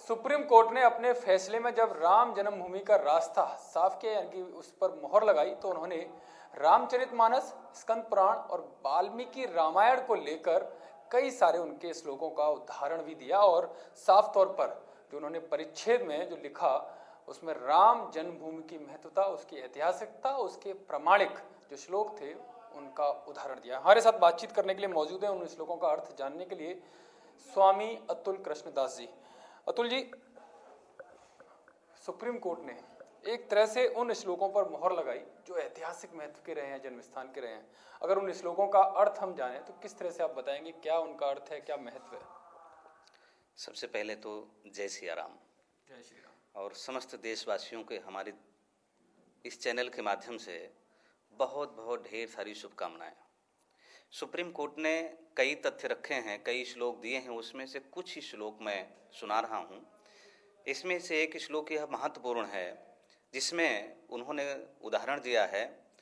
Supreme court ने अपने फैसले में जब राम जन्मभूमि का रास्ता साफ किया, यानी कि उस पर मोहर लगाई, तो उन्होंने रामचरितमानस, स्कंद पुराण और वाल्मीकि रामायण को लेकर कई सारे उनके श्लोकों का उदाहरण भी दिया और साफ तौर पर जो उन्होंने परिच्छेद में जो लिखा उसमें राम जन्मभूमि की महत्वता, उसकी ऐतिहासिकता, उसके प्रामाणिक जो श्लोक थे उनका उदाहरण दिया। हमारे साथ बातचीत करने के लिए मौजूद है, उन श्लोकों का अर्थ जानने के लिए स्वामी अतुल कृष्णदास जी। अतुल जी, सुप्रीम कोर्ट ने एक तरह से उन श्लोकों पर मोहर लगाई जो ऐतिहासिक महत्व के रहे हैं, जन्म स्थान के रहे हैं। अगर उन श्लोकों का अर्थ हम जानें तो किस तरह से आप बताएंगे, क्या उनका अर्थ है, क्या महत्व है? सबसे पहले तो जय सिया राम। जय श्री राम। और समस्त देशवासियों के हमारे इस चैनल के माध्यम से बहुत बहुत ढेर सारी शुभकामनाएं। सुप्रीम कोर्ट ने कई तथ्य रखे हैं, कई श्लोक दिए हैं, उसमें से कुछ ही श्लोक मैं सुना रहा हूँ। इसमें से एक श्लोक यह महत्वपूर्ण है जिसमें उन्होंने उदाहरण दिया है,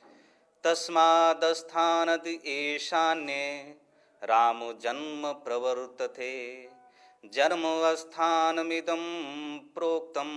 तस्मादस्थानति ईशान्ये राम जन्म प्रवर्तते जन्मस्थानमिदं प्रोक्तम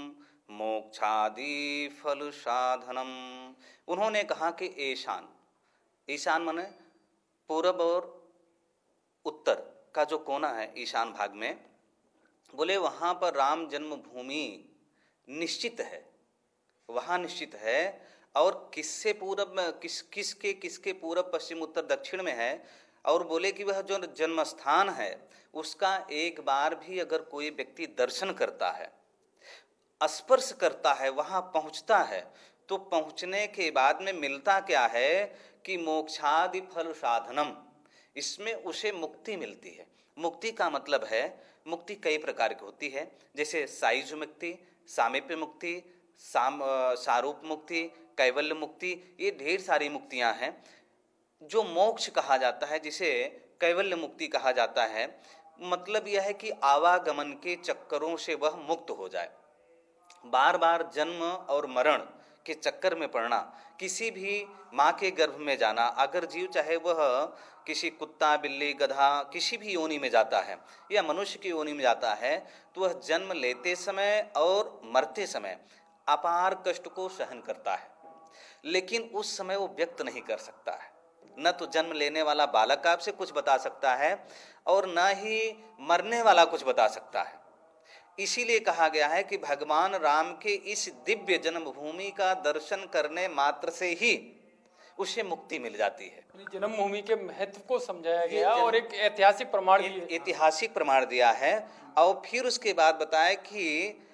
मोक्षादि फल साधनम। उन्होंने कहा कि ईशान, ईशान माने पूरब और उत्तर का जो कोना है ईशान भाग में, बोले वहाँ पर राम जन्मभूमि निश्चित है, वहाँ निश्चित है। और किससे पूरब में, किसके पूरब पश्चिम उत्तर दक्षिण में है। और बोले कि वह जो जन्म स्थान है उसका एक बार भी अगर कोई व्यक्ति दर्शन करता है, स्पर्श करता है, वहाँ पहुँचता है, तो पहुँचने के बाद में मिलता क्या है कि मोक्षादि फल साधनम, इसमें उसे मुक्ति मिलती है। मुक्ति का मतलब है, मुक्ति कई प्रकार की होती है, जैसे सायुज मुक्ति, सामीप्य मुक्ति, सारूप मुक्ति, कैवल्य मुक्ति, ये ढेर सारी मुक्तियां हैं। जो मोक्ष कहा जाता है, जिसे कैवल्य मुक्ति कहा जाता है, मतलब यह है कि आवागमन के चक्करों से वह मुक्त हो जाए। बार बार जन्म और मरण के चक्कर में पड़ना, किसी भी माँ के गर्भ में जाना, अगर जीव चाहे वह किसी कुत्ता, बिल्ली, गधा किसी भी योनि में जाता है या मनुष्य की योनि में जाता है, तो वह जन्म लेते समय और मरते समय अपार कष्ट को सहन करता है, लेकिन उस समय वो व्यक्त नहीं कर सकता है। न तो जन्म लेने वाला बालक आपसे कुछ बता सकता है और न ही मरने वाला कुछ बता सकता है। इसीलिए कहा गया है कि भगवान राम के इस दिव्य जन्मभूमि का दर्शन करने मात्र से ही उसे मुक्ति मिल जाती है। जन्मभूमि के महत्व को समझाया गया और एक ऐतिहासिक प्रमाण ऐतिहासिक प्रमाण दिया है। और फिर उसके बाद बताया कि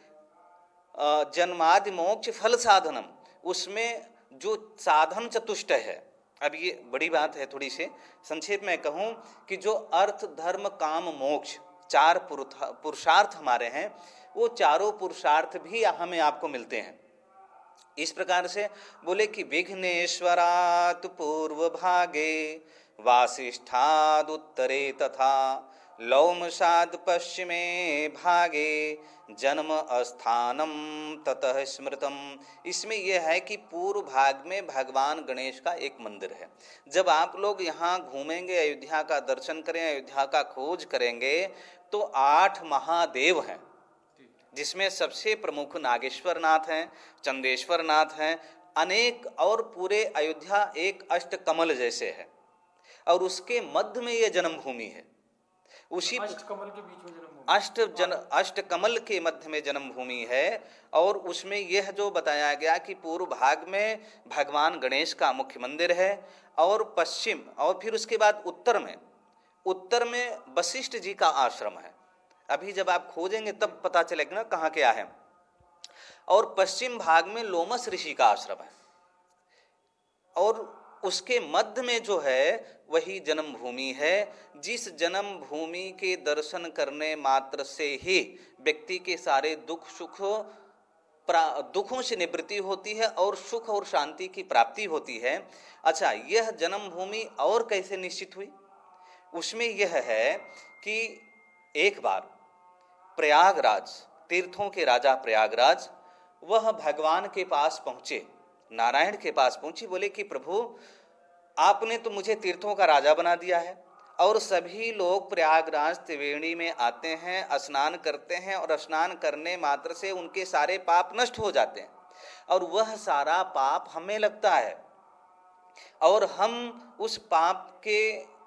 जन्मादि मोक्ष फल साधनम, उसमें जो साधन चतुष्ट है। अब ये बड़ी बात है, थोड़ी से संक्षेप में कहूँ कि जो अर्थ धर्म काम मोक्ष चार पुरुषार्थ हमारे हैं, वो चारों पुरुषार्थ भी हमें आपको मिलते हैं। इस प्रकार से बोले कि विघ्नेश्वरात् पूर्व भागे वासिष्ठाद् उत्तरे तथा लौमशाद् पश्चिमे भागे जन्म स्थानम ततः स्मृतम। इसमें यह है कि पूर्व भाग में भगवान गणेश का एक मंदिर है। जब आप लोग यहाँ घूमेंगे, अयोध्या का दर्शन करें, अयोध्या का खोज करेंगे, तो 8 महादेव हैं, जिसमें सबसे प्रमुख नागेश्वर नाथ हैं, चंदेश्वर नाथ हैं, अनेक, और पूरे अयोध्या एक अष्टकमल जैसे है। और उसके मध्य में यह जन्मभूमि है, उसी अष्टकमल के बीच में अष्टकमल के मध्य में जन्मभूमि है। और उसमें यह जो बताया गया कि पूर्व भाग में भगवान गणेश का मुख्य मंदिर है और पश्चिम, और फिर उसके बाद उत्तर में वशिष्ठ जी का आश्रम है। अभी जब आप खोजेंगे तब पता चलेगा ना कहाँ क्या है। और पश्चिम भाग में लोमस ऋषि का आश्रम है, और उसके मध्य में जो है वही जन्मभूमि है, जिस जन्मभूमि के दर्शन करने मात्र से ही व्यक्ति के सारे दुखों से निवृत्ति होती है और सुख और शांति की प्राप्ति होती है। अच्छा, यह जन्मभूमि और कैसे निश्चित हुई? उसमें यह है कि एक बार प्रयागराज, तीर्थों के राजा प्रयागराज, वह भगवान के पास पहुंचे, नारायण के पास पहुंची, बोले कि प्रभु आपने तो मुझे तीर्थों का राजा बना दिया है, और सभी लोग प्रयागराज त्रिवेणी में आते हैं, स्नान करते हैं और स्नान करने मात्र से उनके सारे पाप नष्ट हो जाते हैं और वह सारा पाप हमें लगता है और हम उस पाप के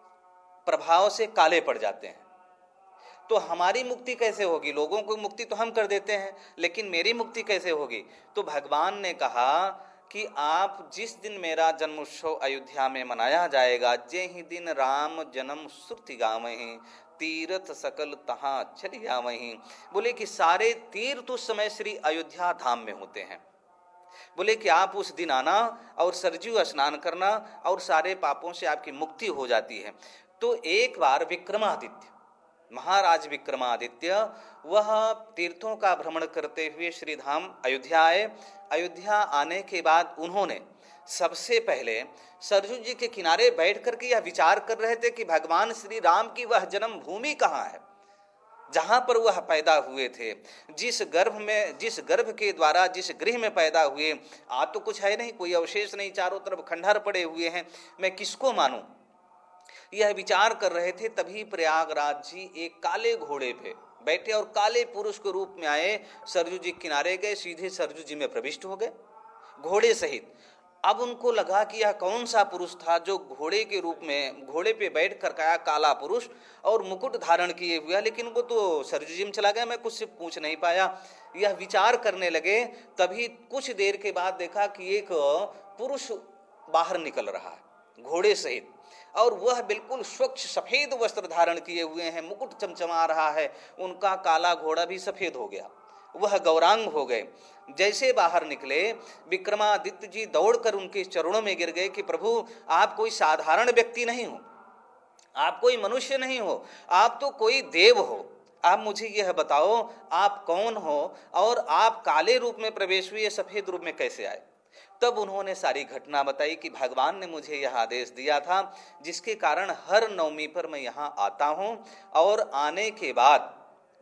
प्रभाव से काले पड़ जाते हैं। तो हमारी मुक्ति कैसे होगी? लोगों को मुक्ति तो हम कर देते हैं, लेकिन मेरी मुक्ति कैसे होगी? तो भगवान ने कहा कि आप जिस दिन मेरा जन्मोत्सव अयोध्या में मनाया जाएगा, जे ही दिन राम जन्म श्रुति गावहीं, तीर्थ सकल तहां चली आवहीं। बोले कि सारे तीर्थ उस समय श्री अयोध्या धाम में होते हैं। बोले कि आप उस दिन आना और सरजू स्नान करना और सारे पापों से आपकी मुक्ति हो जाती है। तो एक बार विक्रमादित्य, महाराज विक्रमादित्य, वह तीर्थों का भ्रमण करते हुए श्री धाम अयोध्या आए। अयोध्या आने के बाद उन्होंने सबसे पहले सरजू जी के किनारे बैठ करके यह विचार कर रहे थे कि भगवान श्री राम की वह जन्म भूमि कहाँ है, जहां पर वह पैदा हुए थे, जिस गर्भ के द्वारा जिस गृह में पैदा हुए। आज तो कुछ है नहीं, कोई अवशेष नहीं, चारों तरफ खंडहर पड़े हुए हैं, मैं किसको मानूं? यह विचार कर रहे थे। तभी प्रयागराज जी एक काले घोड़े पे बैठे और काले पुरुष के रूप में आए, सरजू जी किनारे गए, सीधे सरजू जी में प्रविष्ट हो गए घोड़े सहित। अब उनको लगा कि यह कौन सा पुरुष था जो घोड़े के रूप में घोड़े पे बैठ कर आया, काला पुरुष और मुकुट धारण किए हुआ, लेकिन वो तो सरजू जी में चला गया, मैं कुछ से पूछ नहीं पाया। यह विचार करने लगे। तभी कुछ देर के बाद देखा कि एक पुरुष बाहर निकल रहा है घोड़े सहित और वह बिल्कुल स्वच्छ सफेद वस्त्र धारण किए हुए हैं, मुकुट चमचमा रहा है, उनका काला घोड़ा भी सफेद हो गया, वह गौरांग हो गए। जैसे बाहर निकले, विक्रमादित्य जी दौड़कर उनके चरणों में गिर गए कि प्रभु, आप कोई साधारण व्यक्ति नहीं हो, आप कोई मनुष्य नहीं हो, आप तो कोई देव हो। आप मुझे यह बताओ, आप कौन हो और आप काले रूप में प्रवेश हुए, सफेद रूप में कैसे आए? तब उन्होंने सारी घटना बताई कि भगवान ने मुझे यह आदेश दिया था, जिसके कारण हर नवमी पर मैं यहाँ आता हूँ और आने के बाद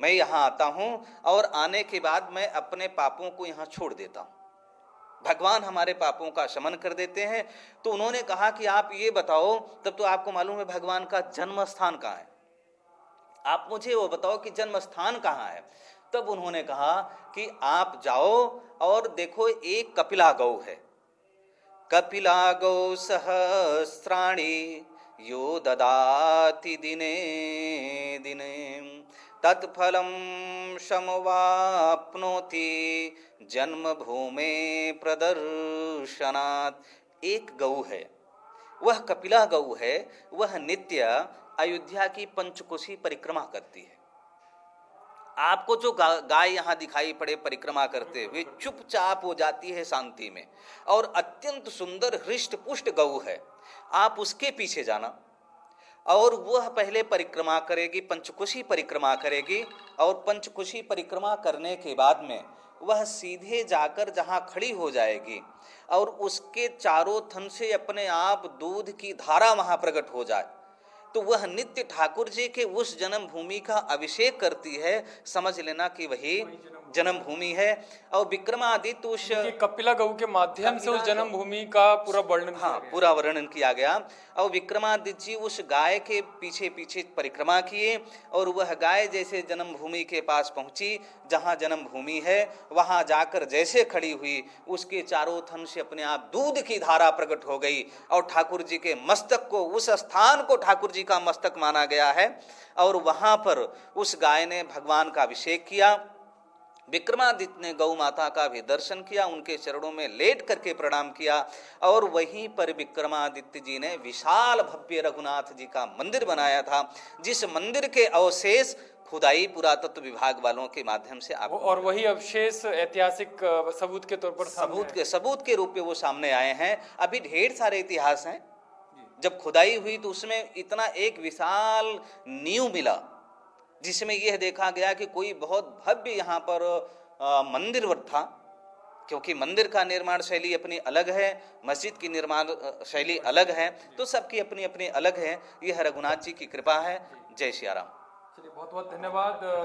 मैं अपने पापों को यहाँ छोड़ देता हूँ। भगवान हमारे पापों का शमन कर देते हैं। तो उन्होंने कहा कि आप ये बताओ, तब तो आपको मालूम है भगवान का जन्म स्थान कहाँ है, आप मुझे वो बताओ कि जन्म स्थान कहाँ है। तब उन्होंने कहा कि आप जाओ और देखो, एक कपिला गौ है, कपिला गौ सहस्राणि यो ददाति दिने दिने तत्फलम समवाप्नोति जन्मभूमे प्रदर्शनात्। एक गौ है, वह कपिला गौ है, वह नित्य अयोध्या की पंचकोशी परिक्रमा करती है। आपको जो गाय यहाँ दिखाई पड़े परिक्रमा करते हुए, चुपचाप हो जाती है शांति में और अत्यंत सुंदर हृष्ट पुष्ट गौ है। आप उसके पीछे जाना और वह पहले परिक्रमा करेगी, पंचकोशी परिक्रमा करेगी और पंचकोशी परिक्रमा करने के बाद में वह सीधे जाकर जहाँ खड़ी हो जाएगी और उसके चारों थन से अपने आप दूध की धारा वहाँ प्रकट हो जाए, तो वह नित्य ठाकुर जी के उस जन्म भूमि का अभिषेक करती है। समझ लेना कि वही जन्म भूमि है। और विक्रमादित्य उस कपिला गौ के माध्यम से उस जन्म भूमि का पूरा वर्णन पूरा वर्णन किया गया। और विक्रमादित्य जी उस गाय के पीछे पीछे परिक्रमा किए और वह गाय जैसे जन्म भूमि के पास पहुंची, जहां जन्म भूमि है, वहां जाकर जैसे खड़ी हुई, उसके चारों थन से अपने आप दूध की धारा प्रकट हो गई और ठाकुर जी के मस्तक को, उस स्थान को ठाकुर जी का मस्तक माना गया है। और वहां पर उस गाय ने भगवान का अभिषेक किया। विक्रमादित्य ने गौ माता का भी दर्शन किया, उनके चरणों में लेट करके प्रणाम किया और वहीं पर विक्रमादित्य जी ने विशाल भव्य रघुनाथ जी का मंदिर बनाया था, जिस मंदिर के अवशेष खुदाई पुरातत्व विभाग वालों के माध्यम से आपको, और वही अवशेष ऐतिहासिक सबूत के तौर पर सबूत के रूप में वो सामने आए हैं। अभी ढेर सारे इतिहास हैं। जब खुदाई हुई तो उसमें इतना एक विशाल नींव मिला, जिसमें यह देखा गया कि कोई बहुत भव्य यहाँ पर मंदिर था, क्योंकि मंदिर का निर्माण शैली अपनी अलग है, मस्जिद की निर्माण शैली अलग है, तो सबकी अपनी अपनी अलग है। यह रघुनाथ जी की कृपा है। जय सिया राम। चलिए, बहुत बहुत धन्यवाद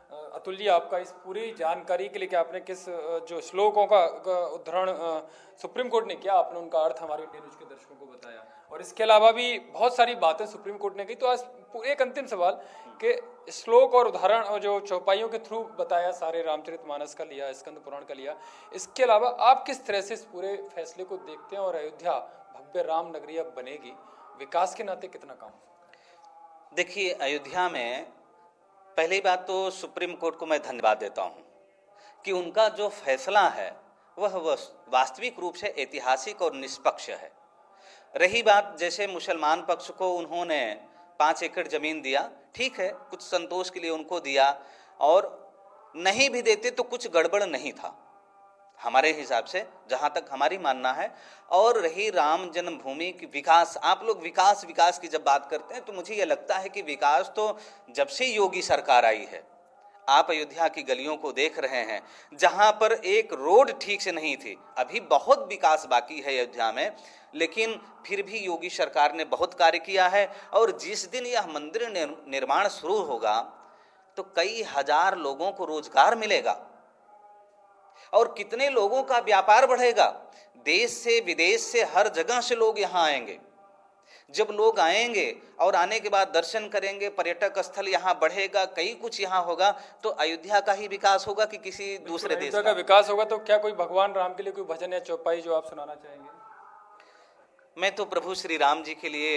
अतुल जी, आपका इस पूरी जानकारी के लिए कि आपने किस जो श्लोकों का उद्धरण सुप्रीम कोर्ट ने किया, आपने उनका अर्थ हमारे इंडियन न्यूज के दर्शकों को बताया, और इसके अलावा भी बहुत सारी बातें सुप्रीम कोर्ट ने की। तो आज एक अंतिम सवाल कि श्लोक और उदाहरण और जो चौपाइयों के थ्रू बताया, सारे रामचरितमानस का लिया, स्कंद पुराण का लिया, इसके अलावा आप किस तरह से इस पूरे फैसले को देखते हैं और अयोध्या भव्य राम नगरी अब बनेगी, विकास के नाते कितना काम? देखिए, अयोध्या में पहली बात तो सुप्रीम कोर्ट को मैं धन्यवाद देता हूं कि उनका जो फैसला है वह वास्तविक रूप से ऐतिहासिक और निष्पक्ष है। रही बात जैसे मुसलमान पक्ष को उन्होंने 5 एकड़ जमीन दिया, ठीक है, कुछ संतोष के लिए उनको दिया, और नहीं भी देते तो कुछ गड़बड़ नहीं था हमारे हिसाब से, जहां तक हमारी मानना है। और रही राम जन्मभूमि की विकास, आप लोग विकास विकास की जब बात करते हैं तो मुझे यह लगता है कि विकास तो जब से योगी सरकार आई है, आप अयोध्या की गलियों को देख रहे हैं, जहां पर एक रोड ठीक से नहीं थी, अभी बहुत विकास बाकी है अयोध्या में, लेकिन फिर भी योगी सरकार ने बहुत कार्य किया है। और जिस दिन यह मंदिर निर्माण शुरू होगा तो कई हजार लोगों को रोजगार मिलेगा और कितने लोगों का व्यापार बढ़ेगा। देश से विदेश से हर जगह से लोग यहाँ आएंगे। जब लोग आएंगे और आने के बाद दर्शन करेंगे, पर्यटक स्थल यहाँ बढ़ेगा, कई कुछ यहाँ होगा, तो अयोध्या का ही विकास होगा कि किसी दूसरे देश का विकास होगा। तो क्या कोई भगवान राम के लिए कोई भजन या चौपाई जो आप सुनाना चाहेंगे? मैं तो प्रभु श्री राम जी के लिए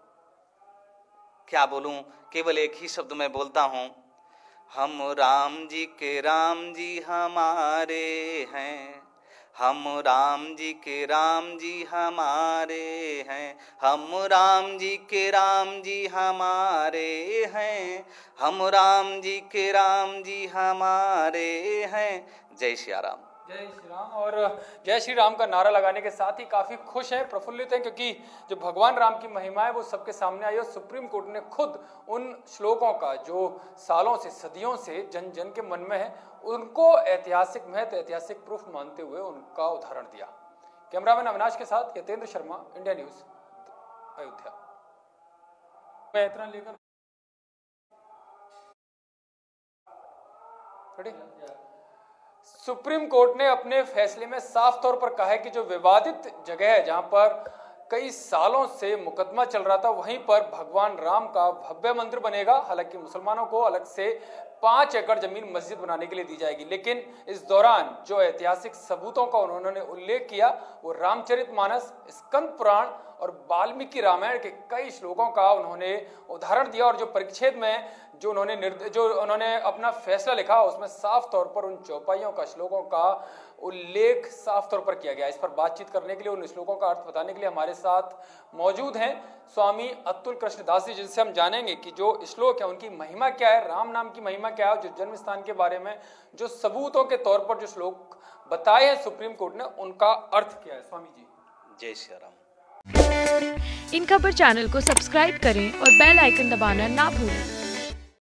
क्या बोलूं, केवल एक ही शब्द मैं बोलता हूं, हम राम जी हमारे हैं, हम राम जी हमारे हैं, हम राम जी हमारे हैं, हम राम जी हमारे हैं। जय श्री राम। जय श्री राम। और जय श्री राम का नारा लगाने के साथ ही काफी खुश हैं, प्रफुल्लित हैं, क्योंकि जो भगवान राम की महिमा है वो सबके सामने आई और सुप्रीम कोर्ट ने खुद उन श्लोकों का जो सालों से सदियों से जन जन के मन में है उनको ऐतिहासिक महत्व, ऐतिहासिक प्रूफ मानते हुए उनका उदाहरण दिया। कैमरामैन अविनाश के साथ यतेंद्र शर्मा, इंडिया न्यूज, अयोध्या। मैं इतना लेकर सुप्रीम कोर्ट ने अपने फैसले में साफ तौर पर कहा है कि जो विवादित जगह है जहां पर कई सालों से मुकदमा चल रहा था, वहीं पर भगवान राम का भव्य मंदिर बनेगा। हालांकि मुसलमानों को अलग से 5 एकड़ जमीन मस्जिद बनाने के लिए दी जाएगी, लेकिन इस दौरान जो ऐतिहासिक सबूतों का उन्होंने उल्लेख किया वो रामचरितमानस, स्कंद पुराण और वाल्मीकि रामायण के कई श्लोकों का उन्होंने उदाहरण दिया। और जो परिच्छेद में जो उन्होंने अपना फैसला लिखा उसमें साफ तौर पर उन चौपाइयों का, श्लोकों का उल्लेख साफ तौर पर किया गया। इस पर बातचीत करने के लिए, उन श्लोकों का अर्थ बताने के लिए हमारे साथ मौजूद हैं स्वामी अतुल कृष्णदास जी, जिनसे हम जानेंगे कि जो श्लोक है उनकी महिमा क्या है, राम नाम की महिमा क्या है, जो जन्म स्थान के बारे में जो सबूतों के तौर पर जो श्लोक बताए हैं सुप्रीम कोर्ट ने, उनका अर्थ क्या है। स्वामी जी, जय श्री राम। इन खबर चैनल को सब्सक्राइब करें और बेल आइकन दबाना ना भूलें।